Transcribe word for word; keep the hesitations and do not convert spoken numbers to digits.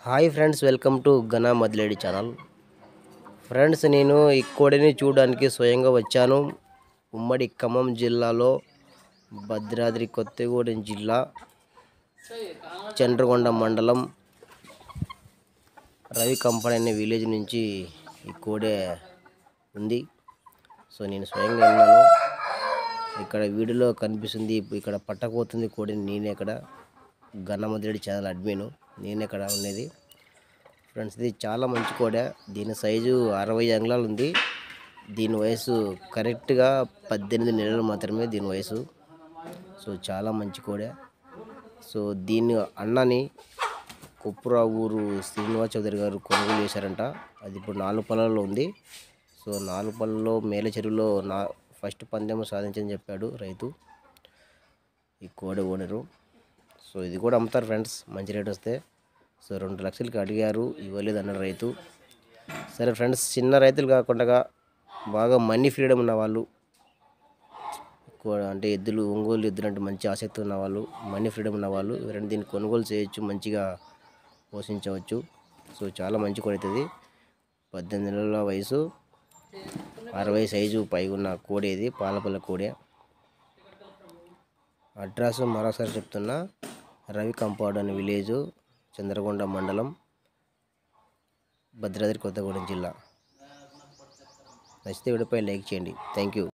Hi friends, welcome to ఘన మదిలేడి channel. Friends, నేను ఈ కోడిని చూడడానికి స్వయంగా వచ్చాను. ఉమ్మడి ఖమ్మం జిల్లాలో భద్రాద్రి కొత్తగూడెం జిల్లా చండ్రగొండ మండలం రవి కంపని అనే విలేజ్ నుంచి ఈ కోడే ఉంది. సో నేను స్వయంగా వెళ్ళాను. ఇక్కడ వీడియోలో కనిపిస్తుంది, ఇక్కడ పట్టకపోతుంది కోడిని. నేనే ఇక్కడ ఘన మదిలేడి ఛానల్ అడ్మిన్, నేను ఇక్కడ ఉండేది. ఫ్రెండ్స్, ఇది చాలా మంచి కోడే. దీని సైజు అరవై అంగుళాలు ఉంది. దీని వయసు కరెక్ట్గా పద్దెనిమిది నెలలు మాత్రమే దీని వయసు. సో చాలా మంచి కోడే. సో దీన్ని అన్నని కుప్పురా ఊరు శ్రీనివాస్ చౌదరి గారు కొనుగోలు చేశారంట. అది ఇప్పుడు నాలుగు పళ్ళలో ఉంది. సో నాలుగు పళ్ళలో మేల చెరువులో నా ఫస్ట్ పందెం సాధించని చెప్పాడు రైతు, ఈ కోడే ఓనరు. సో ఇది కూడా అమ్ముతారు ఫ్రెండ్స్, మంచి రేట్ వస్తే. సో రెండు లక్షలకి అడిగారు, ఇవ్వలేదు అన్నాడు రైతు. సరే ఫ్రెండ్స్, చిన్న రైతులు కాకుండా బాగా మనీ ఫ్రీడమ్ ఉన్న వాళ్ళు, అంటే ఎద్దులు ఒంగోలు ఎద్దులు అంటే మంచి ఆసక్తి ఉన్న వాళ్ళు, మనీ ఫ్రీడమ్ ఉన్న వాళ్ళు ఎవరైనా దీన్ని కొనుగోలు చేయొచ్చు, మంచిగా పోషించవచ్చు. సో చాలా మంచి కోడి అవుతుంది. పద్దెనిమిది నెలల వయసు, అరవై సైజు పైగా ఉన్న కోడి ఇది, పాలపల్ల కోడి. అడ్రస్ మరోసారి చెప్తున్నా, రవి కంపౌండ్ అనే విలేజు, చంద్రగొండ మండలం, భద్రాద్రి కొత్తగూడెం జిల్లా. నచ్చితే వీడియోపై లైక్ చేయండి. Thank you.